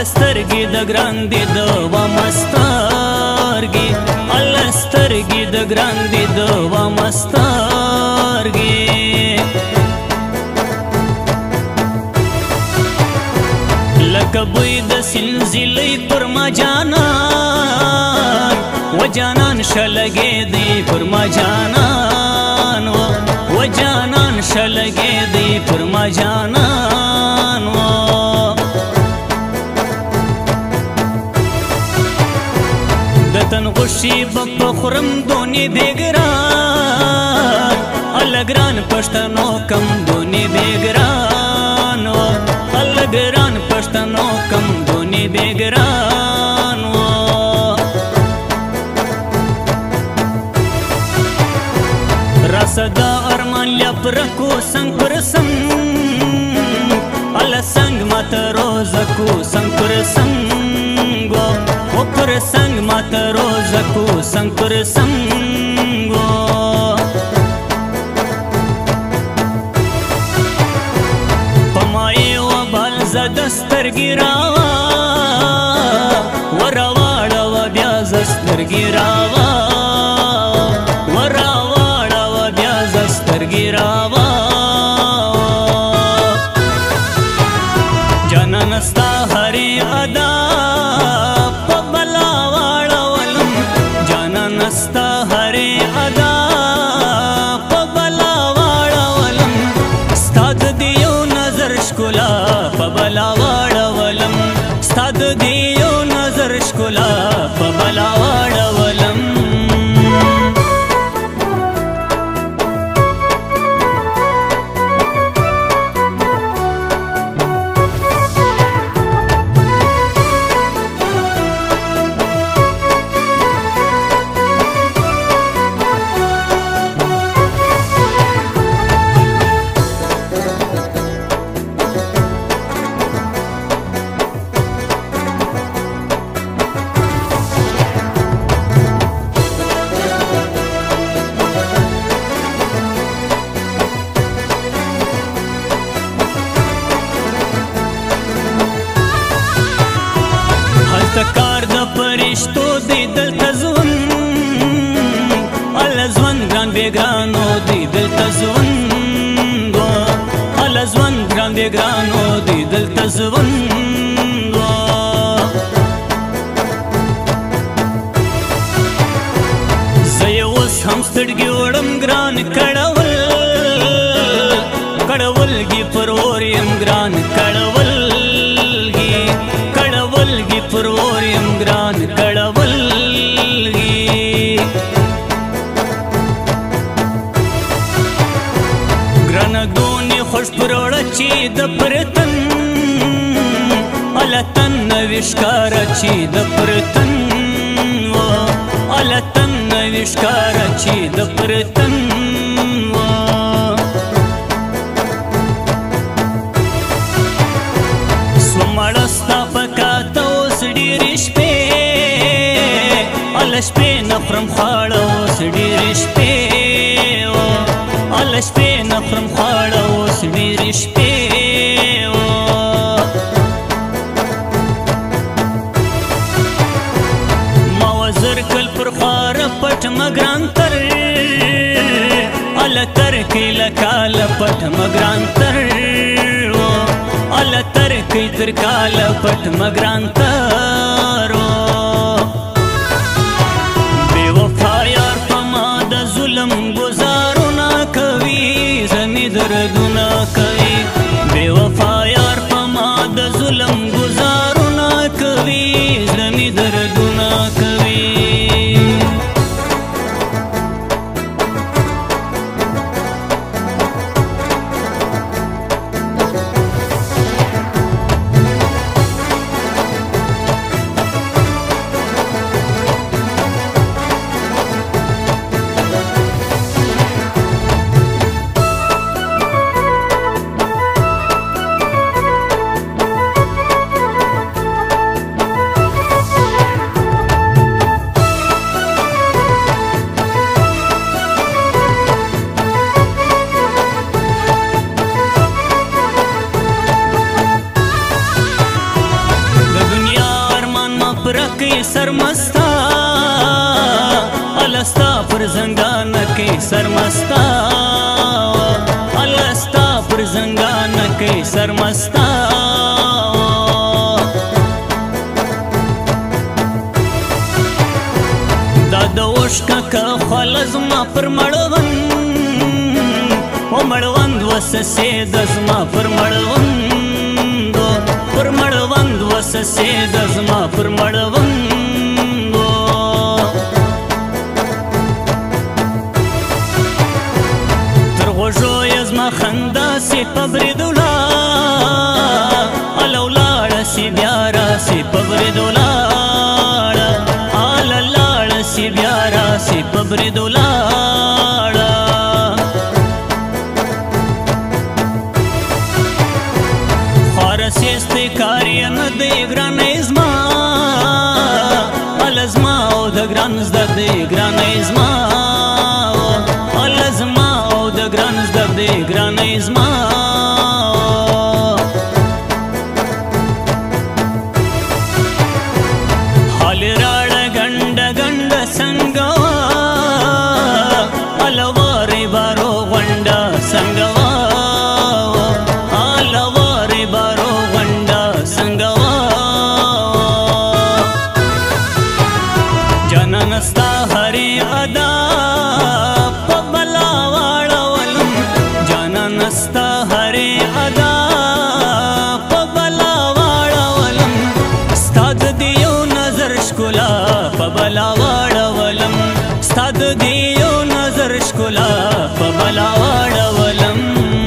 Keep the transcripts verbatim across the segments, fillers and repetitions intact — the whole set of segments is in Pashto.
سترګې د ګران دي د ومسترګې الله سترګې د ګران دي د ومسترګې لکه بوی د سنځلې پر ما جانان و جانان شلګې دی پر ما جانان و جانان شلګې دی پر ما جانان و دتن غشي بخرم دونی بیگران الګران پښتنو کم دونی بیگران الګران پښتنو کم دونی بیگران راسدا ارمان لپرکو سنگ پر سنگ ال سنگ مات روزکو سنگ پر سنگ و پر سنگ مات روزکو سنگ پر سنگ پمای و بال زدسترګی راوا ورواړه و بیا زسترګی راوا ورواړه و بیا زسترګی راوا جانان ستا هری ادا پبلا واړولم جانان ستا هری ادا پبلا واړولم ستاد دیو نظر شکلا پبلا واړولم ستاد دیو نظر شکلا پبلا واړولم کار د پرشتو دی دلته ژوند الله ژوند ګران بېګرانو دی دلته ژوند الله ژوند ګران بېګرانو دی دلته ژوند زه یې اوس هم سترګې وړم ګران کړول کړولګي پر اور یم ګران کړولګي کړولګي پر اور یم ګران کړولګي ګران دونې خوش پروړه چې د پرتن التن نوښکار چې د پرتن التن نوښکار چې د پرتن سومړستا پکاته اوس ډېرې شپې اله شپې نخرم خواړه اوس ډېرې شپې اله شپې نخرم خواړه اوس ډېرې شپې ما وزر کل پر خواره پټ مګران تر اله تر کې لکاله پټ مګران تر الله تر کې تر کاله پټ مګران تارو بے وفا یار پما د ظلم گزارونه کوي زمي دردونه کوي بے وفا یار پما د ظلم گزارونه کوي زمي دردونه کوي کې سرمستا الستا پر زنګان کې سرمستا الستا پر زنګان کې سرمستا دا د اوښکه که خوله زما پر مړوند و مړوند وسسې د زما پر مړوند پر مړوند وسسې د زما پر مړوند تر غوږو یې زما خندا سي په برید ولاړه اله ولاړه سي بیا راسي په برید ولاړه اله لاړه سي بیا راسي په برید ولاړه سیستی کاری نه دی ګرانې زما اله زما او د ګران زده دی ګرانې زما اله زما او د ګران زده دی ګرانې زما حال راړه ګنډه ګنډه څنګه وه اله وارې بارو غونډه څنګه وه نستا هرې ادا په بلا واړولم جانا نستا هرې ادا په بلا واړولم ستا د دې یو نظر ښکلا په بلا واړولم ستا د دې یو نظر ښکلا په بلا واړولم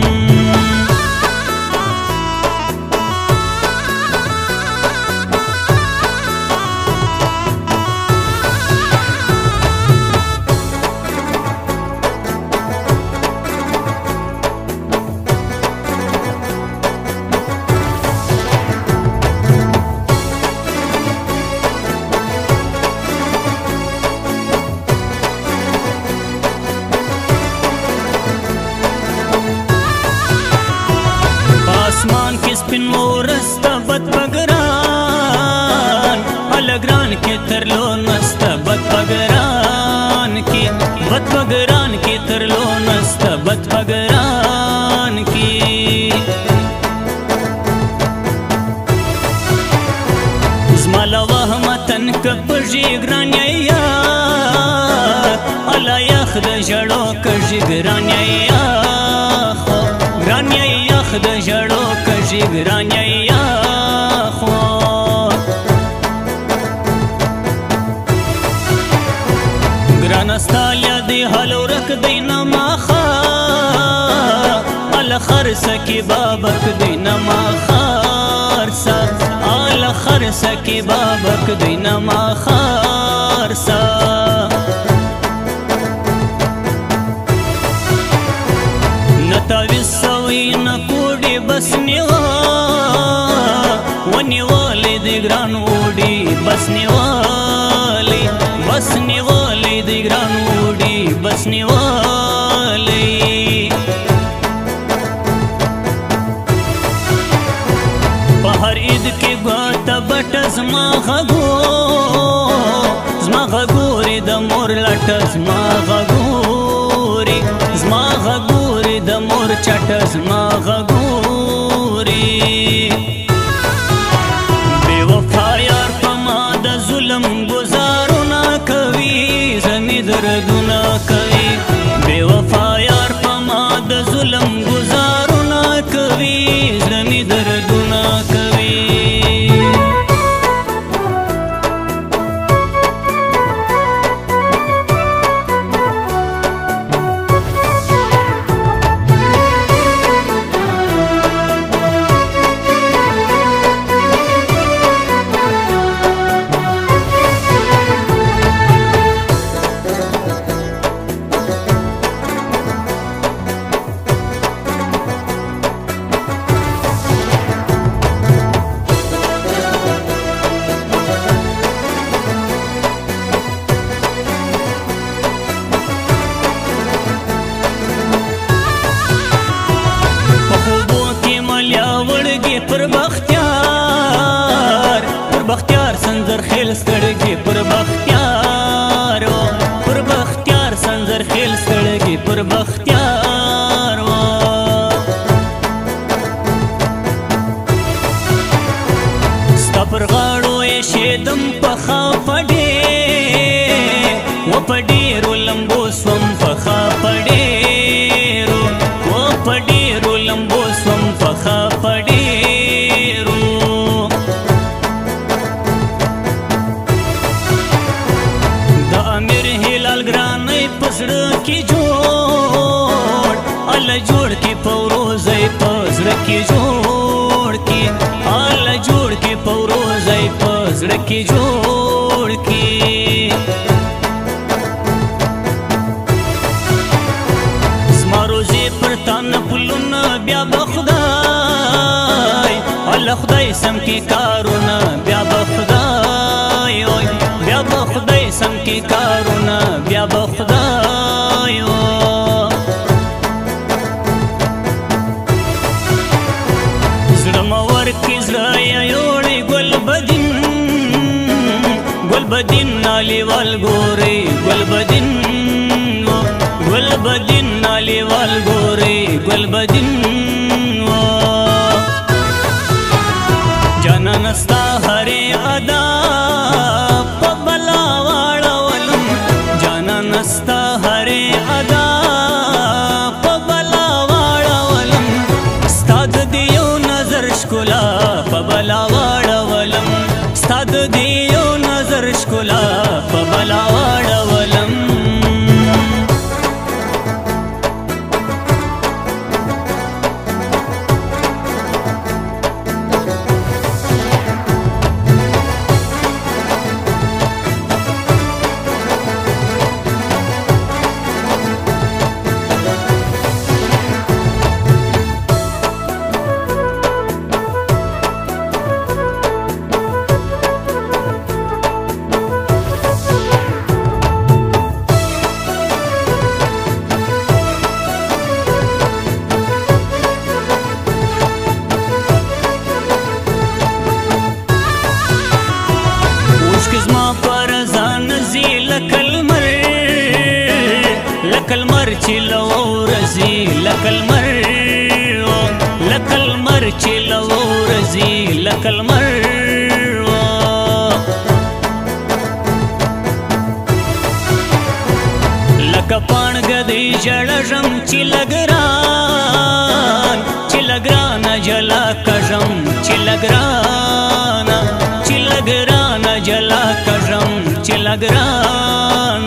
اسمان کې سپین ورسته بد پګران اله ګران کې ترلو نسته بد پګران کې بد پګران کې ترلو نسته بد پګران کې زما له وهمه تن که پژي ګران یا اله یخ د ژړو کژي ګران یا ګران یخ د ژړو کژي ګران یخو ګرانه ستا یادې هل ورک دی نه ماښه اله خرڅه کې بابک دی نه ماښارڅه اله خرڅه کې بابک دی نه ماښارڅه نتاویز سوی نکوڑی بس نیوا ونیوالی دی گران اوڑی بس نیوالی بس نیوالی دی گران اوڑی بس نیوالی پہر عید کے گواتا بٹ زما غگو زما غگوری دا مور لٹ زما غگوری زما غگوری د مور چټ زما غګوري بے وفا یار په ما د ظلم گزارونه کوي زمي دردونه کوي بے وفا یار په ما د ظلم گزارونه کوي زمي دردونه کوي په ډېرو لمبو سوم پخه په ډېرو د امیر هلال ګرانۍ په زړه کې جوړ الله جوړ کې په وروځی په زړه کې جوړ کې الله جوړ کې په وروځی په زړه کې جوړ کې زما روزې پر تا نه پلونه بیا به خدای الله خدای سم کې کارونه بیا به خدای بیا به خدای سم کې کارونه بیا به خدای زړه مه ورکړې زړه یې یوړې ګل بدین ګل بدین نالیوال ګورې ګل بدین ګل بدین نالیوال ګورې ګل بدین جانان ستا هرې ادا په بلا واړولم جانان ستا هرې ادا په بلا واړولم ستا د دې یو نظر ښکلا په بلا واړولم ستا د دې یو نظر ښکلا په بلا واړولم لکلمر چې لورځي لکلمر لکلمر چې لورځي لکلمر لکه پاڼګه دې ژړژم چې لګران چې لګران جلا کژم چې لګران چې لګران جلا کژم چې لګران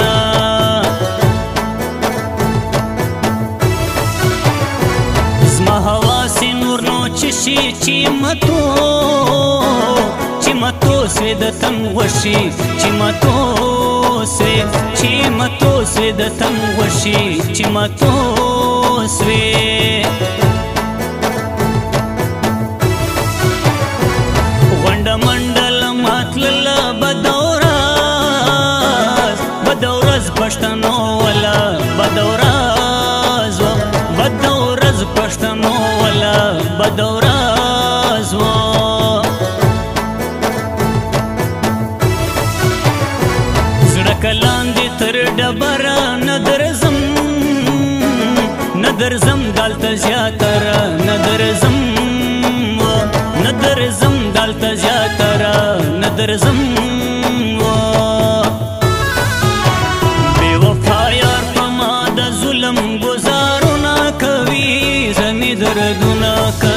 هواسې نور نو چشي چې متو چې متو سوې د تن وشي چې متو سوې چې متو سوې د تن وشي چې متو سوې غونډه منډل ماتلله بدورز بدورز پښتنو ولا بدورز بدورز پښتنو ولا بدورز و زړه کلاندې تر ډبره نه درځم نه درځم دلته زیاتره نه درځم نه درځم دلته زیاتره نه درځم بې وفا یار په ما د ظلم ګزارونه کوي زمې دردونه کوي